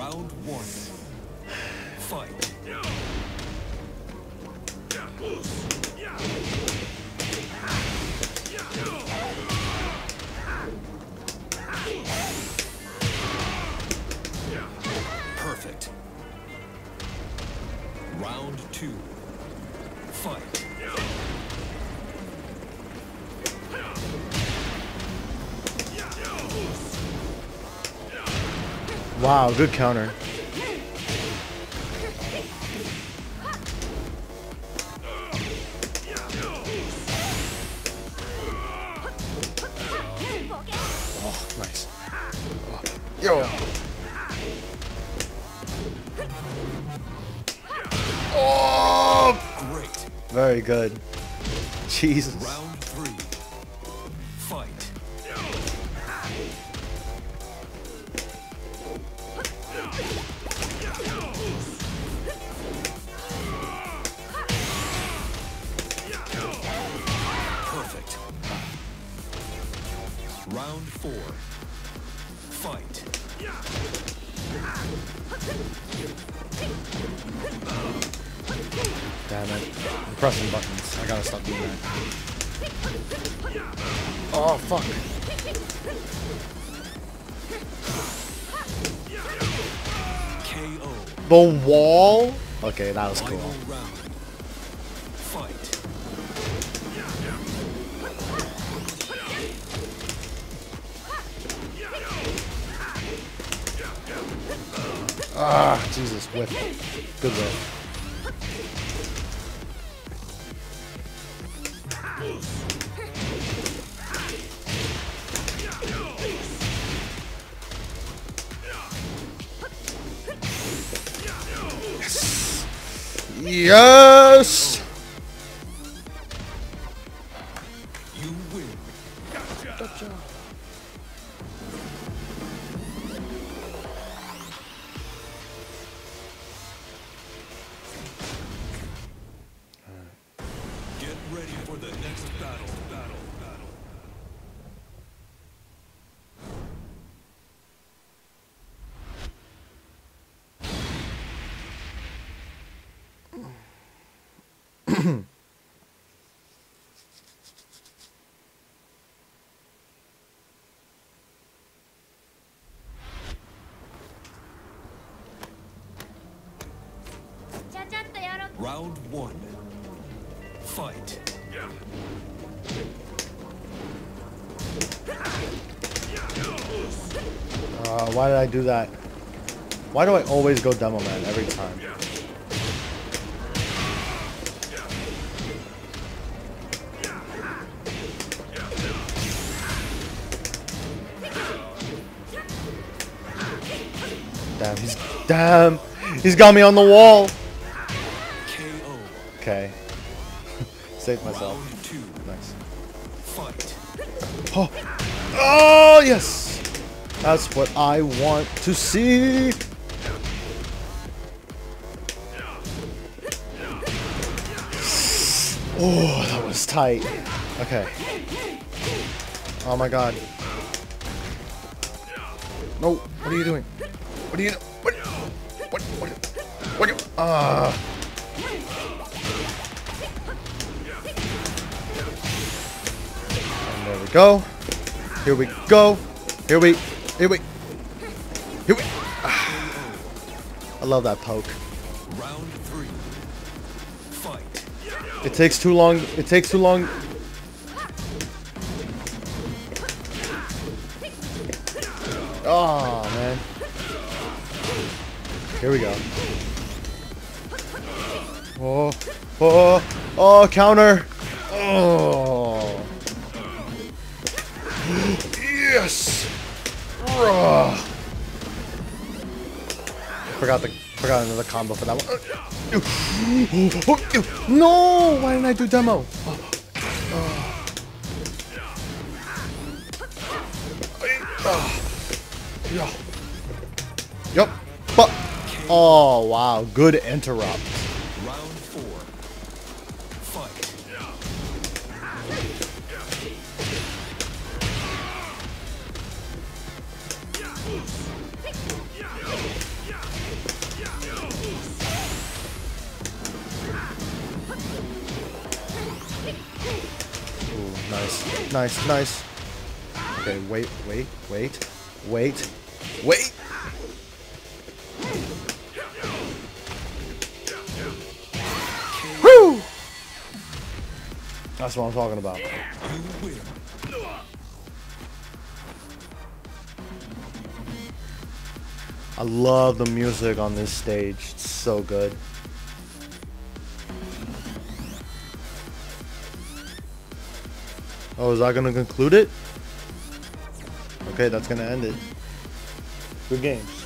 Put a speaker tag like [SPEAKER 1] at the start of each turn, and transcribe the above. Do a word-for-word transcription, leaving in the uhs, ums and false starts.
[SPEAKER 1] Round one. Fight. Perfect. Round two. Fight.
[SPEAKER 2] Wow, good counter. Oh, nice. Oh. Yo. Oh,
[SPEAKER 1] great.
[SPEAKER 2] Very good. Jesus.
[SPEAKER 1] Round three. Fight. Perfect. Round four. Fight.
[SPEAKER 2] Damn it. I'm pressing buttons. I gotta stop doing that. Oh, fuck.
[SPEAKER 1] K O.
[SPEAKER 2] The wall? Okay, that was cool.
[SPEAKER 1] Final round. Fight.
[SPEAKER 2] Ah, Jesus, whip. Good whip. Yes!
[SPEAKER 1] You win.
[SPEAKER 2] Gotcha.
[SPEAKER 1] Get ready for the next battle. Battle. Battle. Round one. Fight.
[SPEAKER 2] Uh, why did I do that? Why do I always go demo man every time? Damn, he's damn, he's got me on the wall.
[SPEAKER 1] K O.
[SPEAKER 2] Okay, saved myself.
[SPEAKER 1] Round two.
[SPEAKER 2] Nice.
[SPEAKER 1] Fight.
[SPEAKER 2] Oh, oh yes, that's what I want to see. Oh, that was tight. Okay. Oh my god. No, what are you doing? What are you? What? What? What? What? Ah. Uh. And there we go. Here we go. Here we. Here we. Here we. Ah. I love that poke.
[SPEAKER 1] Round three. Fight.
[SPEAKER 2] It takes too long. It takes too long. Oh man. Here we go. Oh, oh, oh, counter. Oh. Yes. Ugh. Forgot the forgot another combo for that one. No, why didn't I do demo? Oh. Oh. Yeah. Yup. But oh wow, good interrupt.
[SPEAKER 1] Round four. Fight.
[SPEAKER 2] nice, nice. Okay, wait, wait, wait, wait, wait. Woo! That's what I'm talking about.
[SPEAKER 1] You win.
[SPEAKER 2] I love the music on this stage. It's so good. Oh, is that gonna conclude it? Okay, that's gonna end it. Good games.